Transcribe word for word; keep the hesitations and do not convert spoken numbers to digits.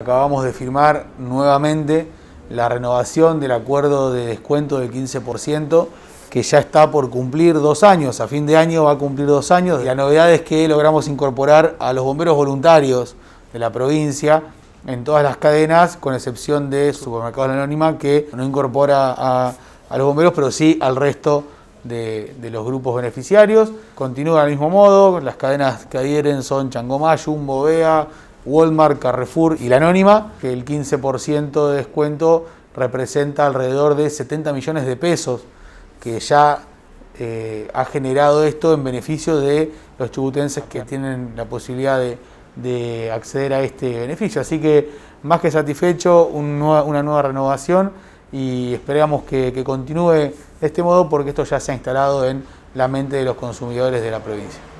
Acabamos de firmar nuevamente la renovación del acuerdo de descuento del quince por ciento, que ya está por cumplir dos años. A fin de año va a cumplir dos años. Y la novedad es que logramos incorporar a los bomberos voluntarios de la provincia en todas las cadenas, con excepción de Supermercados La Anónima, que no incorpora a, a los bomberos, pero sí al resto de, de los grupos beneficiarios. Continúa del mismo modo, las cadenas que adhieren son Changomá, Jumbo, Bea, Walmart, Carrefour y La Anónima, que el quince por ciento de descuento representa alrededor de setenta millones de pesos, que ya eh, ha generado esto en beneficio de los chubutenses que tienen la posibilidad de, de acceder a este beneficio. Así que más que satisfecho, un nueva, una nueva renovación, y esperamos que, que continúe de este modo, porque esto ya se ha instalado en la mente de los consumidores de la provincia.